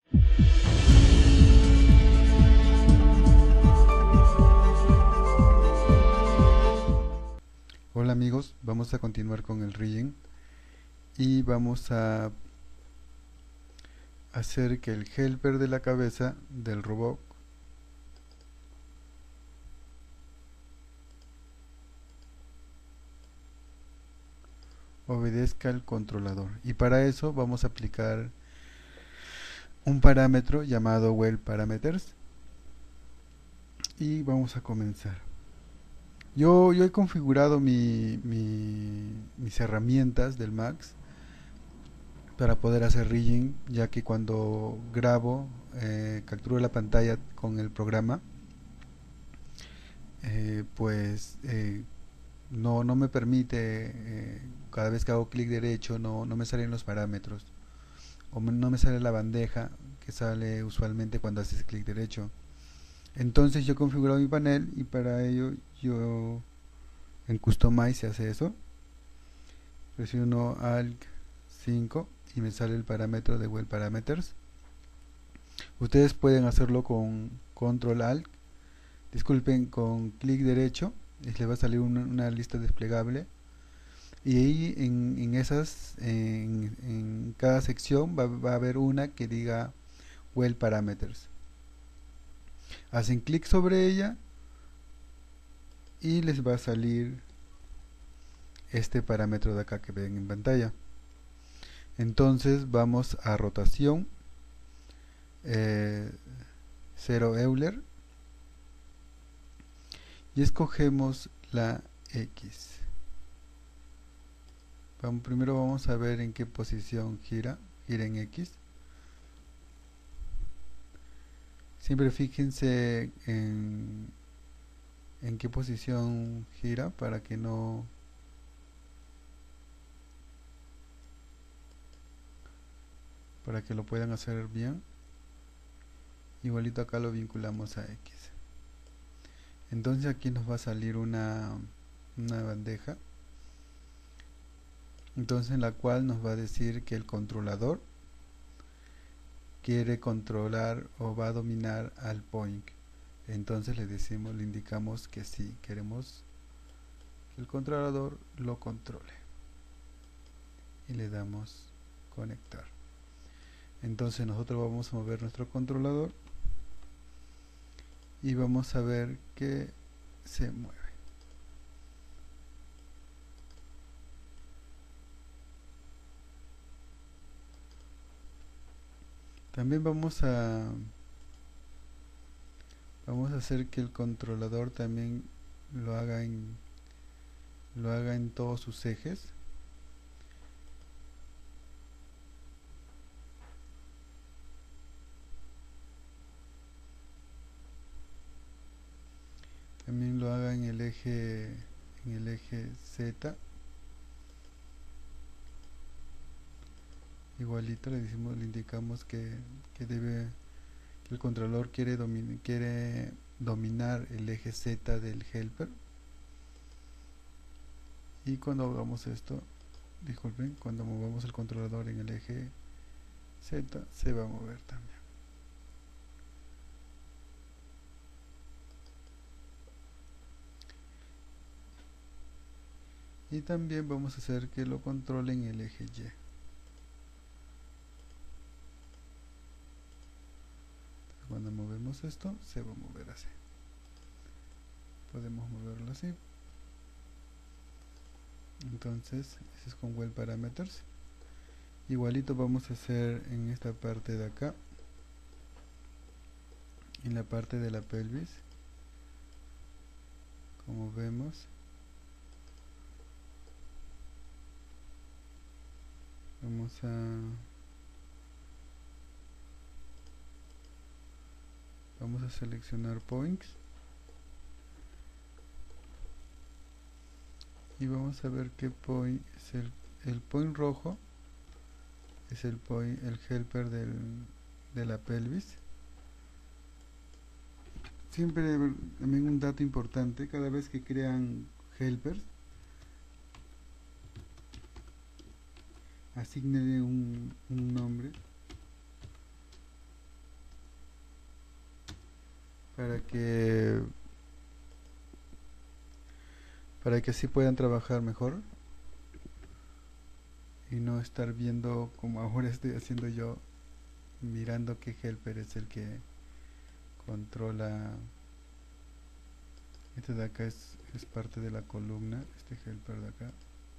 Hola amigos, vamos a continuar con el rigging y vamos a hacer que el helper de la cabeza del robot obedezca al controlador, y para eso vamos a aplicar un parámetro llamado wellParameters y vamos a comenzar. Yo he configurado mis herramientas del Max para poder hacer rigging, ya que cuando grabo, capturo la pantalla con el programa, no me permite, cada vez que hago clic derecho no me salen los parámetros, no me sale la bandeja que sale usualmente cuando haces clic derecho. Entonces yo he configurado mi panel y para ello yo en Customize se hace eso. Presiono Alt 5 y me sale el parámetro de Well Parameters. Ustedes pueden hacerlo con Control Alt, disculpen, con clic derecho, y les va a salir una lista desplegable, y ahí en cada sección va a haber una que diga Well Parameters. Hacen clic sobre ella y les va a salir este parámetro de acá que ven en pantalla. Entonces vamos a rotación, 0 Euler, y escogemos la X. Primero vamos a ver en qué posición gira en X. Siempre fíjense en qué posición gira para que lo puedan hacer bien. Igualito acá lo vinculamos a X. Entonces aquí nos va a salir una bandeja, entonces en la cual nos va a decir que el controlador quiere controlar o va a dominar al point. Entonces le indicamos que sí, queremos que el controlador lo controle y le damos conectar. Entonces nosotros vamos a mover nuestro controlador y vamos a ver que se mueve. También vamos a hacer que el controlador también lo haga en todos sus ejes. También lo haga en el eje Z. Igualito le indicamos que el controlador quiere dominar el eje Z del helper. Y cuando hagamos esto, disculpen, cuando movamos el controlador en el eje Z, se va a mover también. Y también vamos a hacer que lo controle en el eje Y. Cuando movemos esto, se va a mover así. Podemos moverlo así. Entonces, ese es con Well Parameters. Igualito vamos a hacer en esta parte de acá, en la parte de la pelvis. Como vemos, vamos a seleccionar points y vamos a ver qué point es el point rojo. Es el helper de la pelvis. Siempre también un dato importante: cada vez que crean helpers, asignenle un nombre. para que así puedan trabajar mejor y no estar viendo como ahora estoy haciendo yo, mirando qué helper es el que controla. Este de acá es parte de la columna, este helper de acá.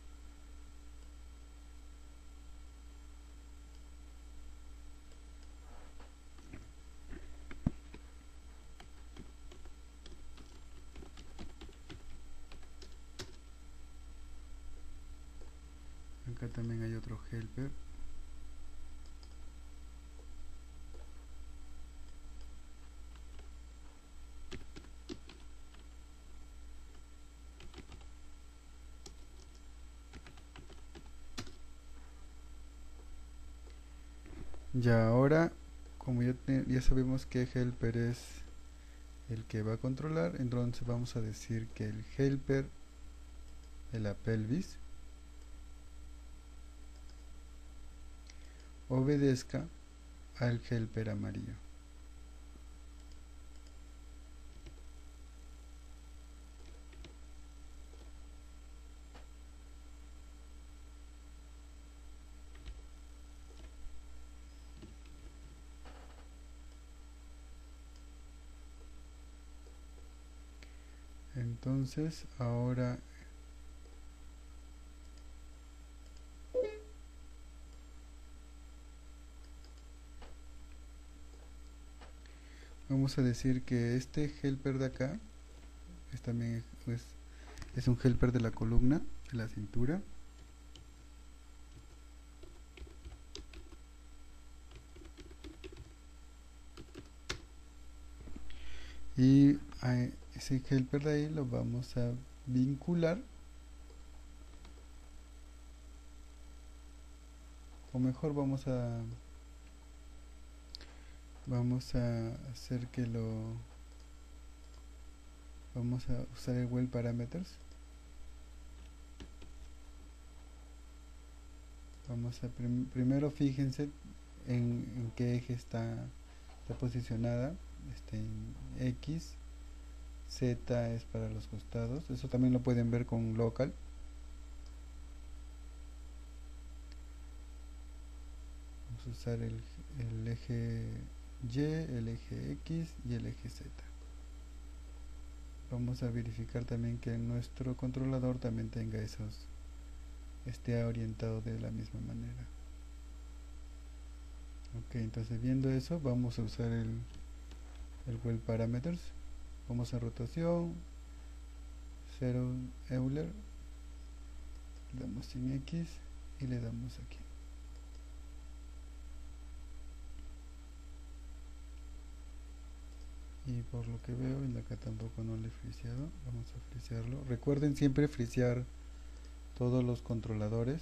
Acá también hay otro helper. Ya ahora, como ya sabemos que helper es el que va a controlar, entonces vamos a decir que el helper de la pelvis obedezca al helper amarillo. Entonces ahora vamos a decir que este helper de acá también es un helper de la columna, de la cintura. Y a ese helper de ahí lo vamos a vincular, o mejor vamos a hacer que vamos a usar el well parameters. Vamos a primero fíjense en qué eje está posicionada. En X, Z es para los costados, eso también lo pueden ver con local. Vamos a usar el eje Y, el eje X y el eje Z. Vamos a verificar también que nuestro controlador también tenga esté orientado de la misma manera. Ok, entonces viendo eso vamos a usar el well parameters. Vamos a rotación 0 Euler, le damos en X y le damos aquí. Y por lo que veo, en acá tampoco no le he friseado. Vamos a frisearlo. Recuerden siempre frisear todos los controladores.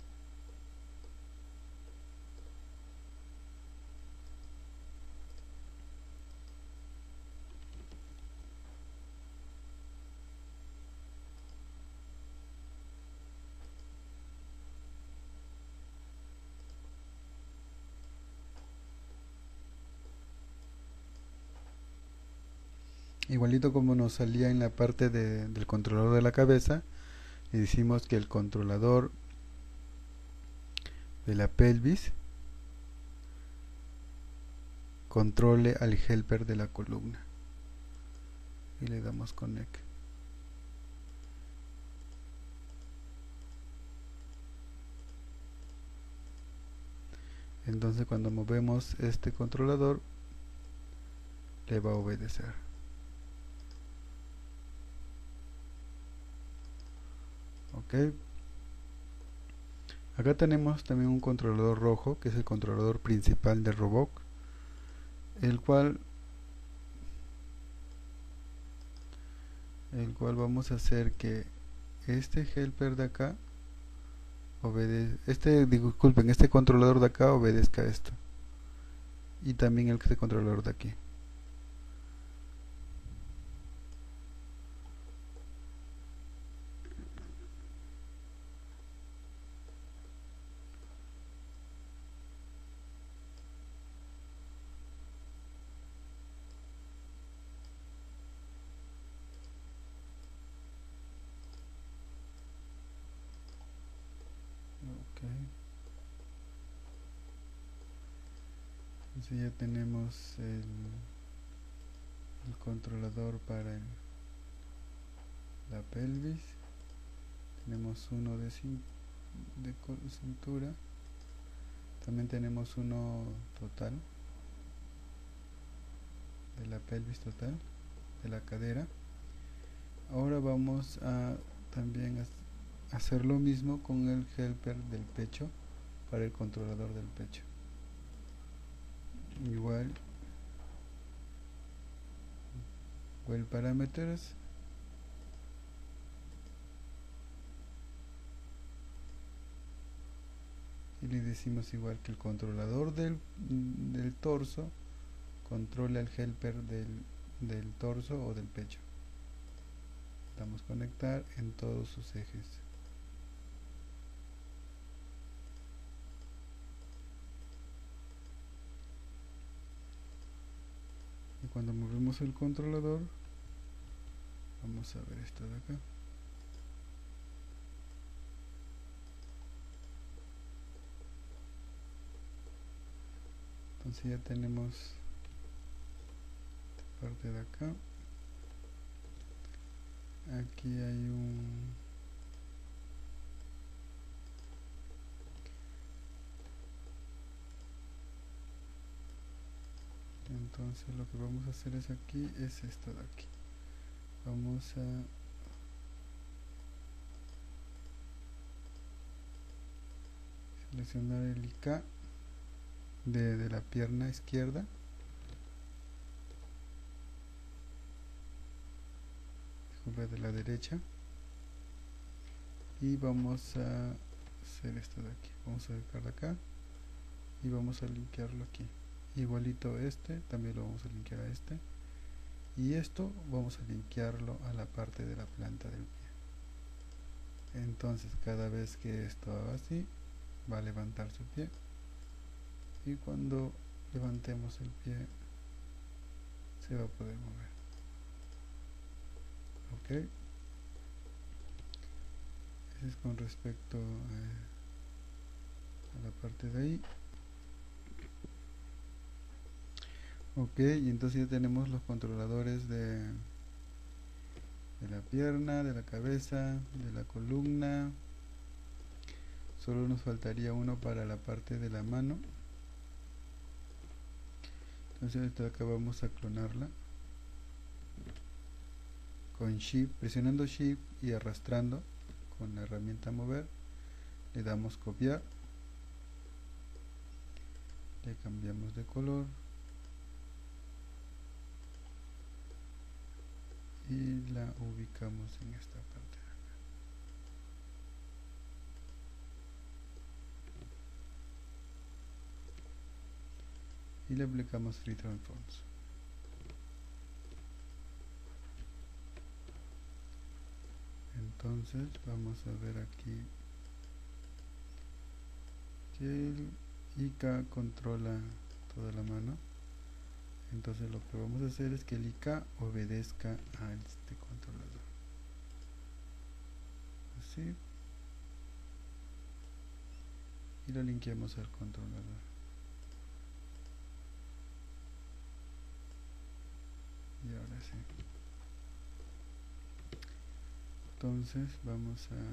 Igualito como nos salía en la parte del controlador de la cabeza, y decimos que el controlador de la pelvis controle al helper de la columna. Y le damos connect. Entonces cuando movemos este controlador le va a obedecer. Ok. Acá tenemos también un controlador rojo, que es el controlador principal de Roboc, el cual vamos a hacer que este helper de acá disculpen, este controlador de acá obedezca a esto, y también este controlador de aquí. Entonces ya tenemos el controlador para la pelvis. Tenemos uno de cintura. También tenemos uno total, de la pelvis total, de la cadera. Ahora vamos a también hacer lo mismo con el helper del pecho, para el controlador del pecho. Igual parámetros, y le decimos igual que el controlador del torso controla el helper del torso o del pecho. Damos conectar en todos sus ejes. Y cuando movemos el controlador, vamos a ver esto de acá. Entonces ya tenemos esta parte de acá. Aquí hay entonces lo que vamos a hacer es aquí, es esto de aquí. Vamos a seleccionar el IK de la pierna izquierda, de la derecha, y vamos a hacer esto de aquí. Vamos a sacar de acá y vamos a linkearlo aquí. Igualito también lo vamos a linkear a y esto vamos a linkearlo a la parte de la planta del pie. Entonces cada vez que esto haga así, va a levantar su pie, y cuando levantemos el pie se va a poder mover. Ok, eso es con respecto a la parte de ahí. Ok, y entonces ya tenemos los controladores de la pierna, de la cabeza, de la columna. Solo nos faltaría uno para la parte de la mano. Entonces acá vamos a clonarla con Shift, presionando Shift y arrastrando con la herramienta mover. Le damos copiar, le cambiamos de color y la ubicamos en esta parte de acá. Y le aplicamos Free Transforms. Entonces vamos a ver aquí que el IK controla toda la mano. Entonces lo que vamos a hacer es que el IK obedezca a este controlador. Así. Y lo linkeamos al controlador. Y ahora sí. Entonces vamos a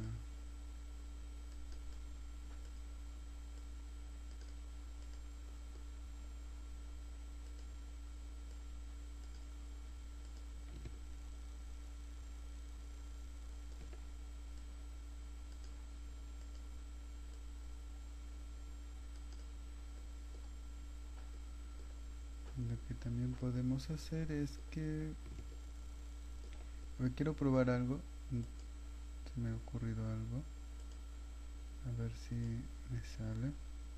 lo que también podemos hacer es que quiero probar algo. Se me ha ocurrido algo, a ver si me sale.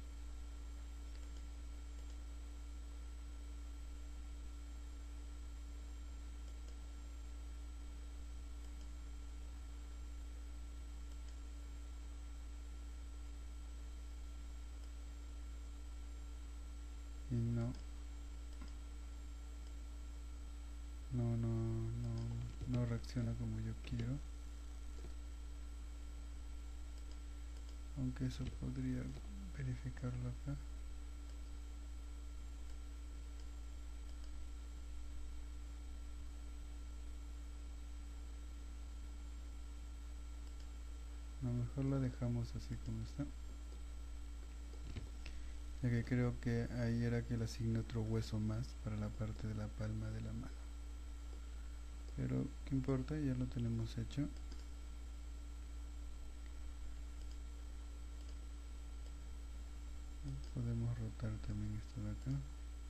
Y no reacciona como yo quiero. aunque eso podría verificarlo acá. A lo mejor lo dejamos así como está, ya que creo que ahí era que le asigné otro hueso más para la parte de la palma de la mano, pero qué importa, ya lo tenemos hecho. Podemos rotar también esto de acá.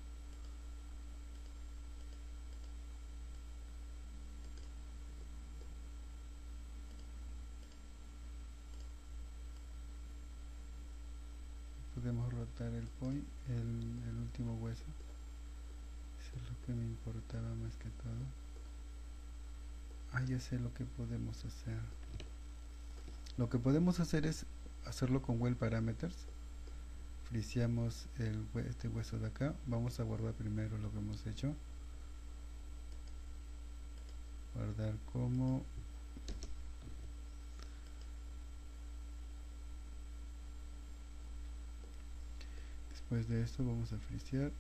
Podemos rotar el point, el último hueso. Eso es lo que me importaba más que todo. Ya sé lo que podemos hacer. Lo que podemos hacer es hacerlo con well parameters. Friseamos este hueso de acá. Vamos a guardar primero lo que hemos hecho. Guardar como. Después de esto vamos a frisear.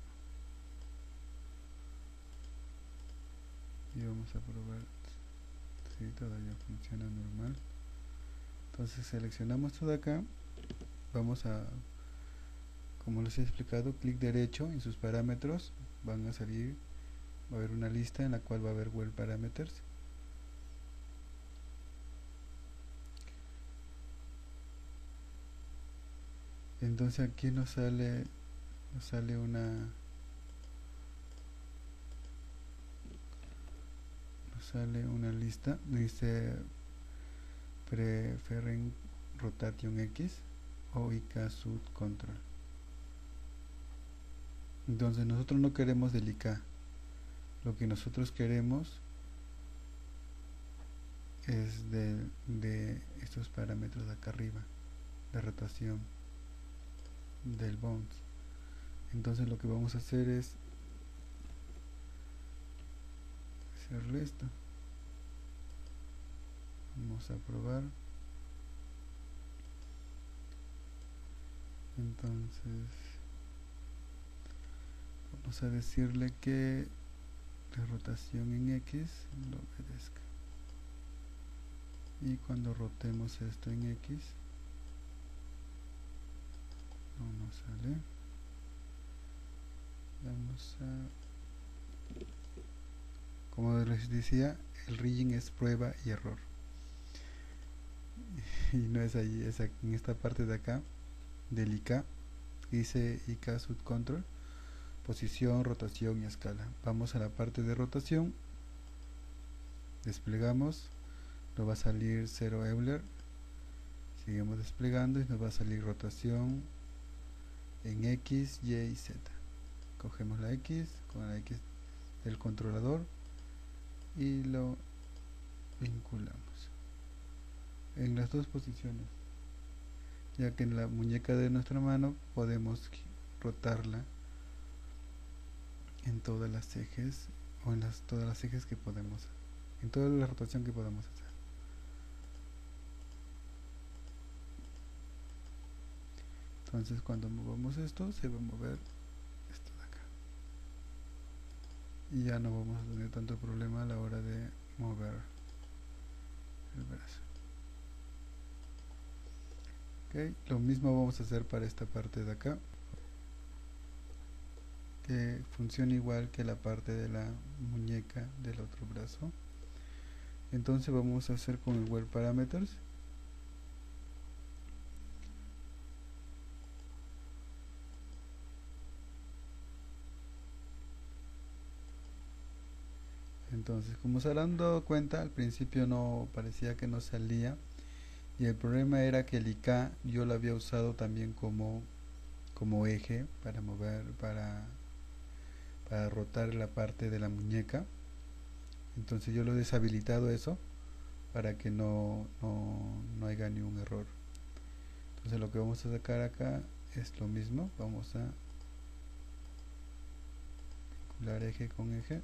Y vamos a probar si todavía funciona normal. Entonces seleccionamos esto de acá. Vamos a, como les he explicado, clic derecho en sus parámetros. Van a salir, va a haber una lista en la cual va a haber well parameters. Entonces aquí nos sale una lista, dice Preferen Rotation X o IK Sub Control. Entonces nosotros no queremos del IK, lo que nosotros queremos es de estos parámetros de acá arriba, de rotación del bounce. Entonces lo que vamos a hacer es hacerle esto. Vamos a probar. Entonces vamos a decirle que la rotación en X lo obedezca. Y cuando rotemos esto en X no nos sale. Vamos a, como les decía, el rigging es prueba y error. Y no es ahí, es aquí, en esta parte de acá del IK, dice IK Sub Control, posición, rotación y escala. Vamos a la parte de rotación, desplegamos, nos va a salir 0 Euler, seguimos desplegando y nos va a salir rotación en X, Y y Z. Cogemos la X con la X del controlador y lo vinculamos en las dos posiciones, ya que en la muñeca de nuestra mano podemos rotarla en todas las ejes o en todas las ejes que podemos, en toda la rotación que podamos hacer. Entonces cuando movamos esto se va a mover esto de acá y ya no vamos a tener tanto problema a la hora de mover el brazo. Okay. Lo mismo vamos a hacer para esta parte de acá, que funciona igual que la parte de la muñeca del otro brazo. Entonces vamos a hacer con el well parameters. Entonces, como se habrán dado cuenta, al principio no parecía que no salía, y el problema era que el IK yo lo había usado también como eje para mover, para rotar la parte de la muñeca. Entonces yo lo he deshabilitado eso para que no haya ni un error. Entonces lo que vamos a sacar acá es lo mismo, vamos a vincular eje con eje,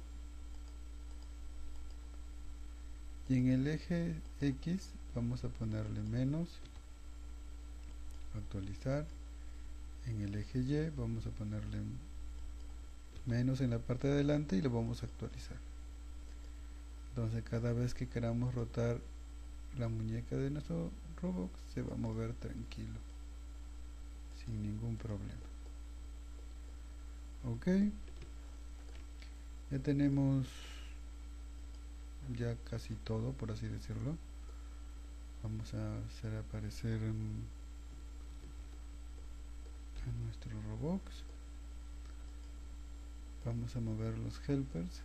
y en el eje X vamos a ponerle menos actualizar. En el eje Y vamos a ponerle menos en la parte de adelante y lo vamos a actualizar. Entonces cada vez que queramos rotar la muñeca de nuestro Robux se va a mover tranquilo, sin ningún problema. Ok, ya tenemos ya casi todo, por así decirlo. Vamos a hacer aparecer a nuestro Robux. Vamos a mover los helpers.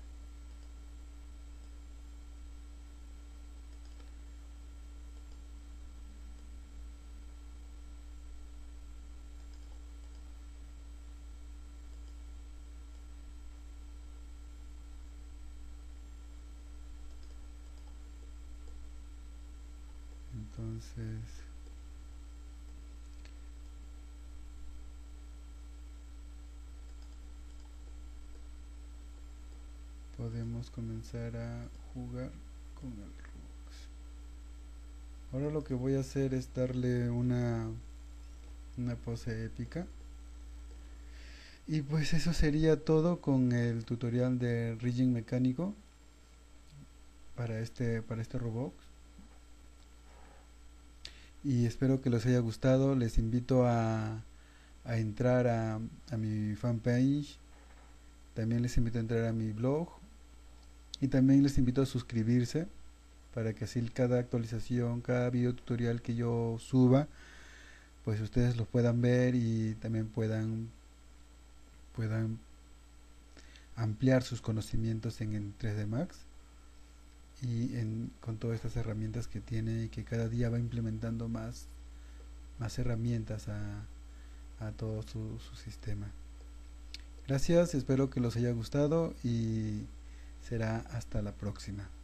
Entonces podemos comenzar a jugar con el Robux. Ahora lo que voy a hacer es darle una pose épica. Y pues eso sería todo con el tutorial de rigging mecánico para este Robux. Y espero que les haya gustado. Les invito a entrar a mi fanpage. También les invito a entrar a mi blog. Y también les invito a suscribirse para que así cada actualización, cada video tutorial que yo suba, pues ustedes los puedan ver y también puedan ampliar sus conocimientos en 3D Max y con todas estas herramientas que tiene y que cada día va implementando más herramientas a todo su sistema. Gracias, espero que los haya gustado y será hasta la próxima.